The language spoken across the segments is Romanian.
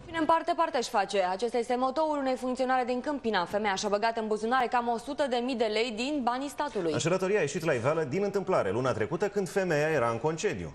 Cine împarte, parte își face. Acesta este motoul unei funcționare din Câmpina. Femeia și-a băgat în buzunar cam 100.000 de lei din banii statului. Înșelătoria a ieșit la iveală din întâmplare luna trecută, când femeia era în concediu.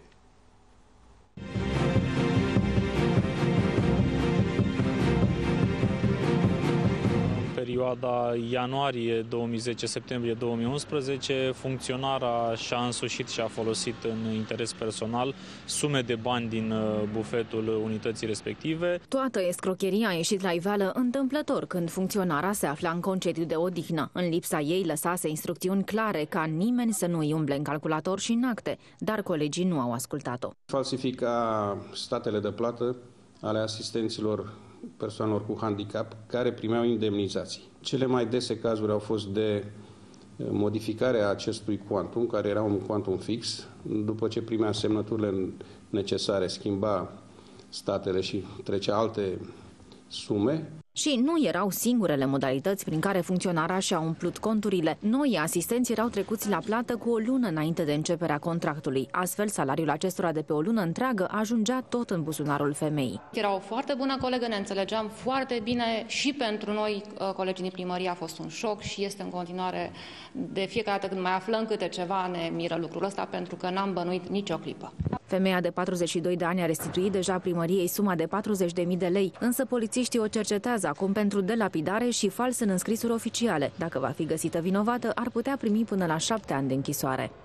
Perioada ianuarie 2010-septembrie 2011, funcționara și-a însușit și a folosit în interes personal sume de bani din bufetul unității respective. Toată escrocheria a ieșit la iveală întâmplător când funcționara se afla în concediu de odihnă. În lipsa ei lăsase instrucțiuni clare ca nimeni să nu îi umble în calculator și în acte, dar colegii nu au ascultat-o. Falsifica statele de plată ale asistenților persoanelor cu handicap care primeau indemnizații. Cele mai dese cazuri au fost de modificare a acestui quantum, care era un quantum fix. După ce primea semnăturile necesare, schimba statele și trecea alte sume. Și nu erau singurele modalități prin care funcționara și-a umplut conturile. Noi, asistenți, erau trecuți la plată cu o lună înainte de începerea contractului. Astfel, salariul acestora de pe o lună întreagă ajungea tot în buzunarul femeii. Era o foarte bună colegă, ne înțelegeam foarte bine și pentru noi, colegii din primărie, a fost un șoc și este în continuare, de fiecare dată când mai aflăm câte ceva, ne miră lucrul ăsta, pentru că n-am bănuit nicio clipă. Femeia de 42 de ani a restituit deja primăriei suma de 40.000 de lei, însă polițiștii o cercetează acum pentru delapidare și fals în înscrisuri oficiale. Dacă va fi găsită vinovată, ar putea primi până la 7 ani de închisoare.